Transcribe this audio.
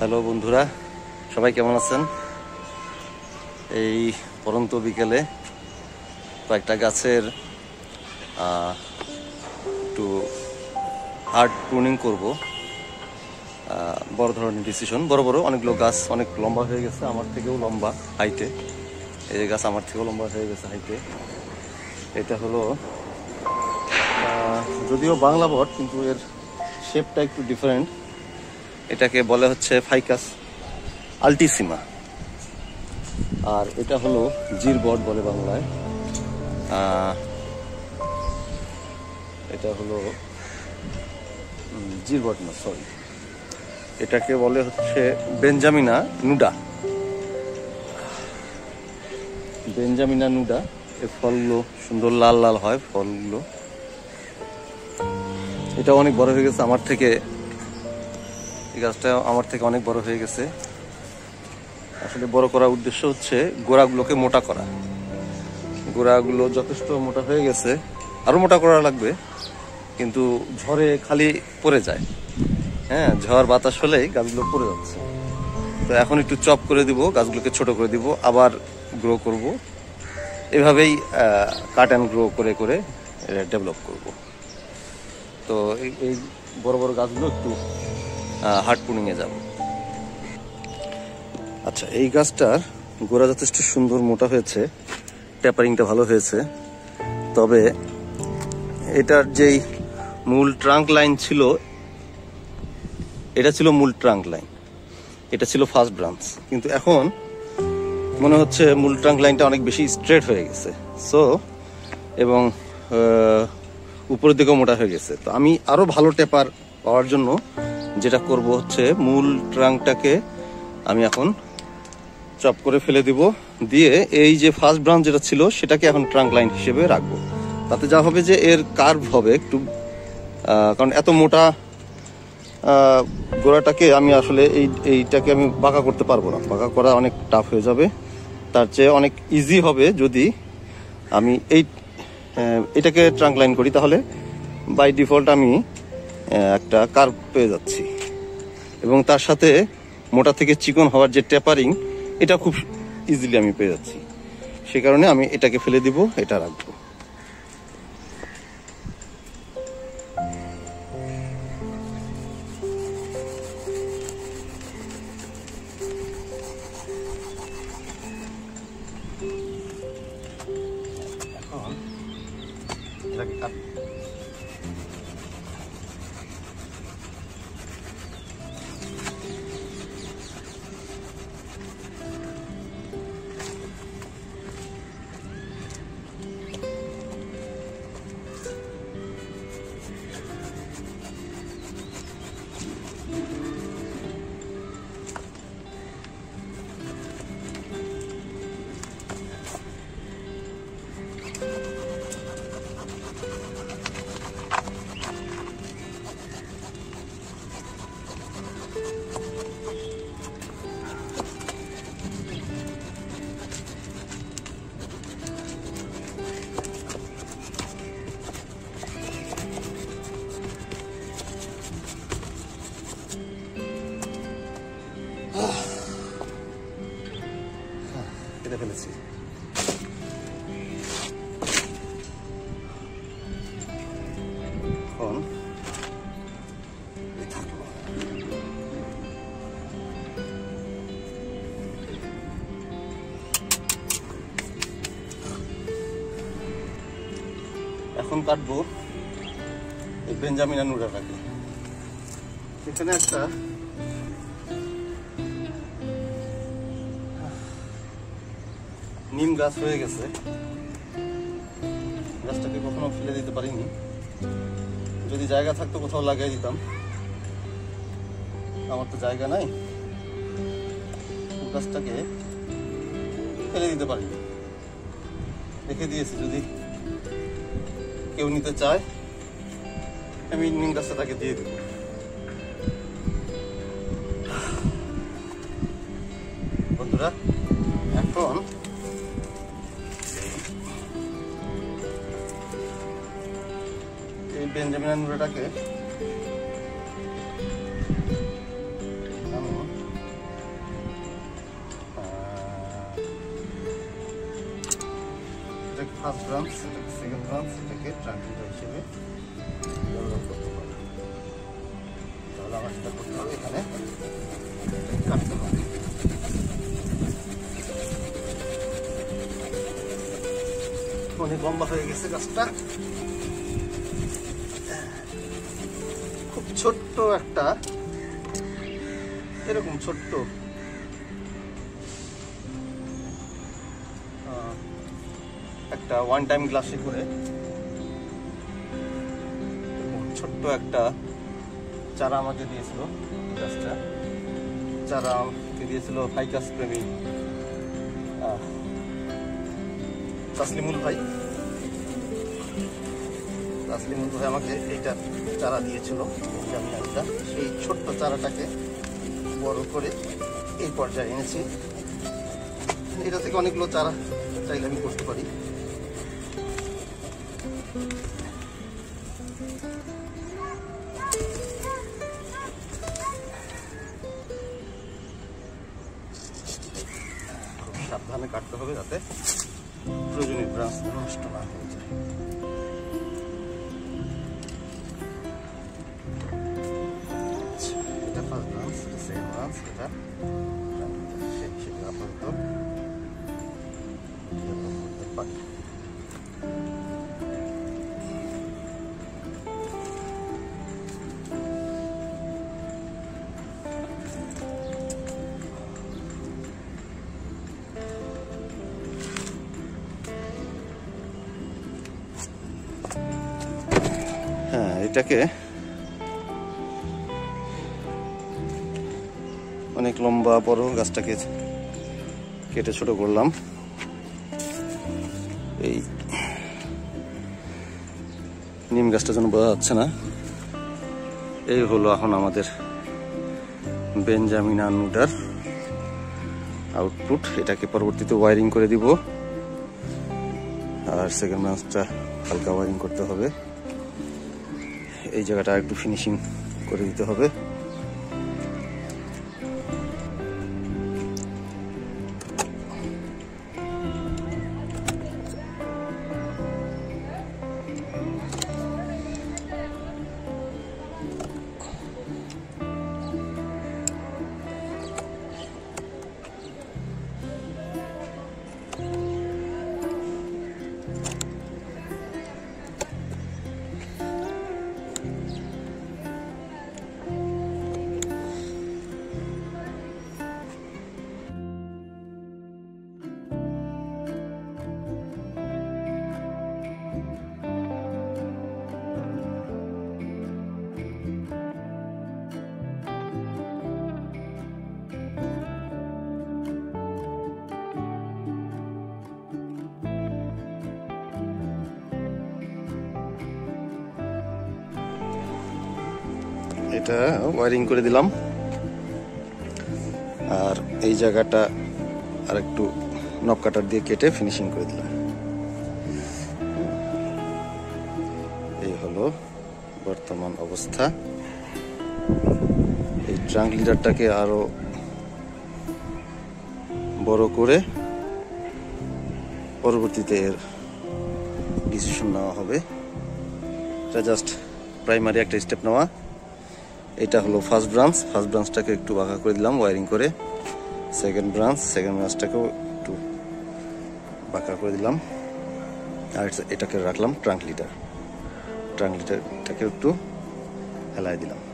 Hello বন্ধুরা, সবাই কেমন আছেন? এই পরন্ত বিকেলে কয়েকটা গাছের একটু হার্ড প্রুনিং করব। বড় ধরনের ডিসিশন, বড় অনেকগুলো গাছ অনেক লম্বা হয়ে গেছে, আমার থেকেও লম্বা হাইটে। এই গাছ আমার থেকেও লম্বা হয়ে গেছে হাইটে। এটা হলো যদিও বাংলা বট, কিন্তু এর শেপটা একটু ডিফারেন্ট। এটাকে বলে হচ্ছে ফাইকাস আল্টিসিমা, আর এটা হলো জির বট বলে বাংলায়। এটা হলো জির বট না, সরি, এটাকে বলে হচ্ছে বেঞ্জামিনা নুডা। বেঞ্জামিনা নুডা। এর ফলগুলো সুন্দর লাল লাল হয় ফলগুলো। এটা অনেক বড় হয়ে গেছে আমার থেকে, এই গাছটা আমার থেকে অনেক বড় হয়ে গেছে। আসলে বড় করার উদ্দেশ্য হচ্ছে গোড়াগুলোকে মোটা করা। গোড়াগুলো যথেষ্ট মোটা হয়ে গেছে, আরো মোটা করা লাগবে, কিন্তু ঝড়ে খালি পড়ে যায়। হ্যাঁ, ঝড় বাতাস হলেই গাছগুলো পড়ে যাচ্ছে। তো এখন একটু চপ করে দিব, গাছগুলোকে ছোট করে দিব, আবার গ্রো করব। এভাবেই কাট অ্যান্ড গ্রো করে করে ডেভেলপ করব। তো এই বড় বড় গাছগুলো একটু হার্ড প্রুনিংয়ে যাব। আচ্ছা, এই গাছটার গোড়া যথেষ্ট সুন্দর মোটা হয়েছে, ট্যাপারিংটা ভালো হয়েছে। তবে এটার যেই মূল ট্রাঙ্ক লাইন ছিল, এটা ছিল মূল ট্রাঙ্ক লাইন, এটা ছিল ফার্স্ট ব্রাঞ্চ। কিন্তু এখন মনে হচ্ছে মূল ট্রাঙ্ক লাইনটা অনেক বেশি স্ট্রেট হয়ে গেছে, এবং উপরের দিকেও মোটা হয়ে গেছে। তো আমি আরো ভালো টেপার পাওয়ার জন্য যেটা করব হচ্ছে মূল ট্রাঙ্কটাকে আমি এখন চপ করে ফেলে দিব, দিয়ে এই যে ফার্স্ট ব্রাঞ্চ যেটা ছিল সেটাকে এখন ট্রাঙ্ক লাইন হিসেবে রাখবো। তাতে যা হবে যে এর কার্ভ হবে একটু, কারণ এত মোটা গোড়াটাকে আমি আসলে এইটাকে আমি বাঁকা করতে পারবো না, বাঁকা করা অনেক টাফ হয়ে যাবে। তার চেয়ে অনেক ইজি হবে যদি আমি এটাকে ট্রাঙ্ক লাইন করি, তাহলে বাই ডিফল্ট আমি একটা কার্ভ পেয়ে যাচ্ছি, এবং তার সাথে মোটা থেকে চিকন হওয়ার যে টেপারিং, এটা খুব ইজিলি আমি পেয়ে যাচ্ছি। সে কারণে আমি এটাকে ফেলে দিব, এটা রাখবো। কেটে ফেলেছি। এখন কাটবো এই বেঞ্জামিনা নুডাটাকে। এখানে একটা নিম গাছ হয়ে গেছে, গাছটাকে কখনো ফেলে দিতে পারিনি। যদি জায়গা থাকতো কোথাও লাগিয়ে দিতাম, আমার তো জায়গা নাই, গাছটাকে ফেলে দিতে পারিনি, রেখে দিয়েছি। যদি কেউ নিতে চায় আমি নিম গাছটা তাকে দিয়ে দেব। বন্ধুরা, এখন এই বেঞ্জামিনা নুডাটাকে আমি ফার্স্ট ব্রাঞ্চ, এটাকে সেকেন্ড ব্রাঞ্চ, এটাকে ট্রাঙ্ক লিডার হিসেবে ব্যবহার করতে পারি। তাহলে আমার যেটা করতে হবে, এখানে কাটতে হবে। অনেক লম্বা হয়ে গেছে গাছটা। খুব ছোট্ট একটা, এরকম ছোট্ট একটা ওয়ান টাইম গ্লাসে করে ছোট্ট একটা চারা আমাকে দিয়েছিল। গাছটা চারা আমাকে দিয়েছিল ফাইকাস প্রেমী তাসলিমুল ভাই। তাসলিমুল ভাই আমাকে এইটা চারা দিয়েছিল। আমি একটা সেই ছোট্ট চারাটাকে বড় করে এই পর্যায়ে এনেছি। এটা থেকে অনেকগুলো চারা চাইলে আমি করতে পারি। খুব সাবধানে কাটতে হবে যাতে প্রয়োজনীয় ব্রাঞ্চ নষ্ট না হয়ে যায়। এটা ফার্স্ট ব্রাঞ্চ, এটা সেকেন্ড ব্রাঞ্চ, এটা আপাতত পারি। হ্যাঁ, এটাকে অনেক লম্বা বড় গাছটাকে কেটে ছোট করলাম। এই নিম গাছটা যেন বোঝা যাচ্ছে না। এই হলো এখন আমাদের বেঞ্জামিনা নুডার আউটপুট। এটাকে পরবর্তীতে ওয়ারিং করে দিব। আর সেকেন্ড ব্রাঞ্চটা হালকা ওয়ারিং করতে হবে। এই জায়গাটা একটু ফিনিশিং করে দিতে হবে। এটা ওয়ারিং করে দিলাম। আর এই জায়গাটা আর একটু নব কাটার দিয়ে কেটে ফিনিশিং করে দিলাম। এই হলো বর্তমান অবস্থা। এই ট্রাঙ্ক লিডারটাকে আরো বড় করে পরবর্তীতে এর ডিসিশন নেওয়া হবে। এটা জাস্ট প্রাইমারি একটা স্টেপ নেওয়া। এটা হলো ফার্স্ট ব্রাঞ্চ। ফার্স্ট ব্রাঞ্চটাকে একটু বাঁকা করে দিলাম ওয়ারিং করে। সেকেন্ড ব্রাঞ্চটাকেও একটু বাঁকা করে দিলাম। আর এটাকে রাখলাম ট্রাঙ্ক লিডারটাকে একটু হেলায় দিলাম।